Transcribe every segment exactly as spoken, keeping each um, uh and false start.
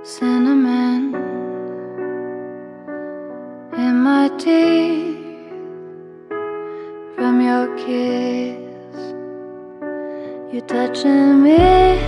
cinnamon in my teeth from your kiss. You're touching me,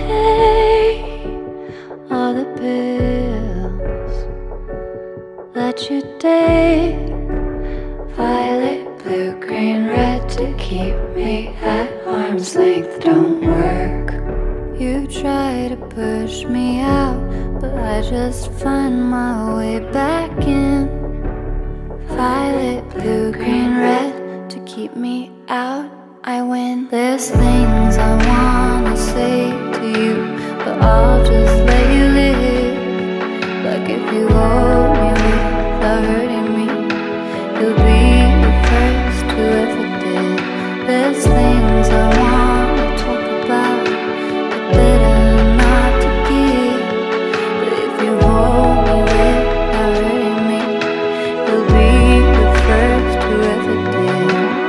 all the pills that you take, violet, blue, green, red, to keep me at arm's length don't work. You try to push me out, but I just find my way back in. Violet, blue, green, red, to keep me out, I win. There's things I wanna say to you, but I'll just let you live. Like if you hold me without hurting me, you'll be the first who ever did. There's things I wanna talk about, but better not to give. But if you hold me without hurting me, you'll be the first who ever did.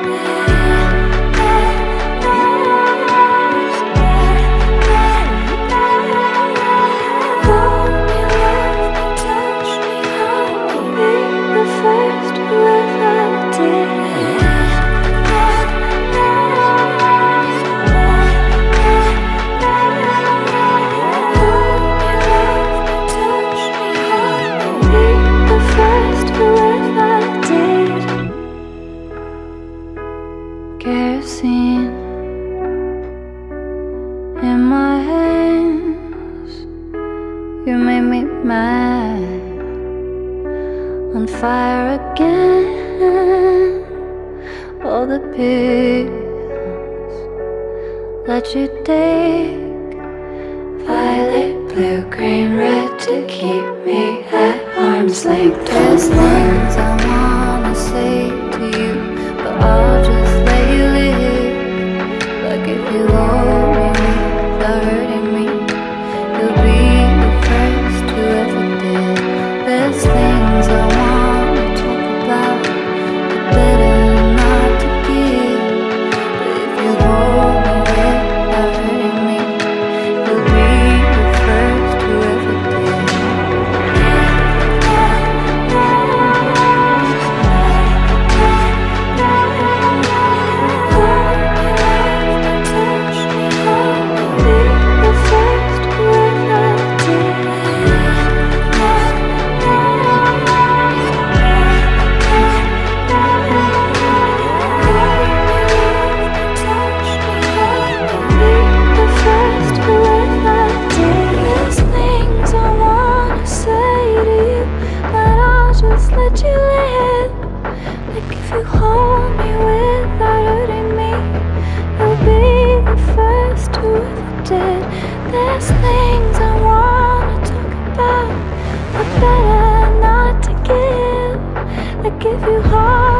Kerosene in my hands, you made me mad, on fire again. All the pills that you take, violet, blue, green, red, to keep me at arm's length. There's things I wanna say to you, but I'll just let you live. Like if you hold me without hurting me, you'll be the first who ever did. There's things I wanna talk about, but better not to give. But if you hold me without hurting me, you'll be the first who ever did. Let you live. Like if you hold me without hurting me, you'll be the first who ever did. There's things I wanna talk about, but better not to give. Like if you hold